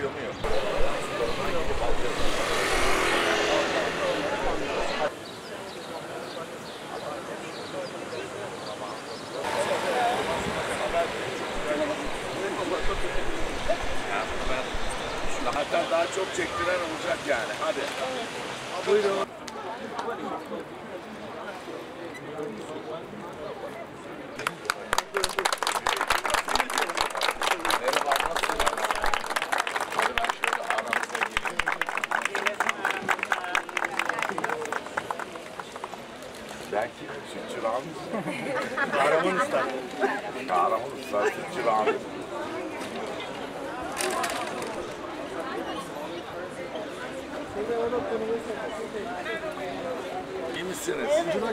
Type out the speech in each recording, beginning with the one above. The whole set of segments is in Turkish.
yok. Hatta daha çok çektiren olacak yani. Hadi. Buyurun. Merhaba, nasılsınız? Hadi ben şöyle aranıza gireyim. Belki sütçü Ramiz. Kahraman Usta. Kahraman Usta, sütçü Ramiz. İyi misiniz?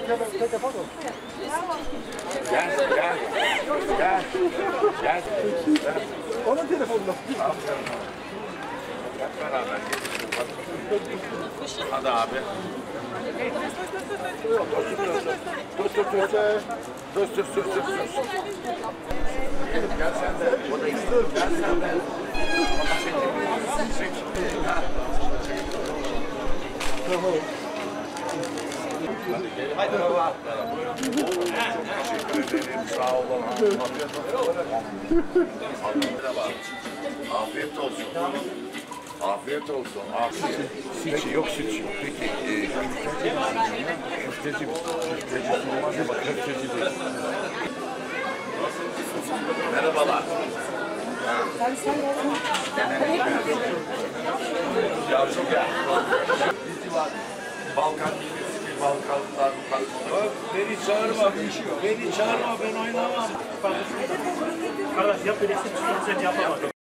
Gel, gel. Gel. Gel. Onun telefonunda. Hep beraber hadi abi. Dur. Gel sen de. Gel sen de. Çek. Hadi baba. Çok teşekkür ederim. Sağ olun. Afiyet olsun. Afiyet olsun. Peki yok sütçü. Peki köfteci mi? Köfteci olmaz ama köfteci değil. Merhabalar. Ya çok ya. Dizi var. Balkan dizisi, Balkanlar. Beni çağırma. Beni çağırma. Ben oynamam. Kardeş yap öyleyse yapamadım.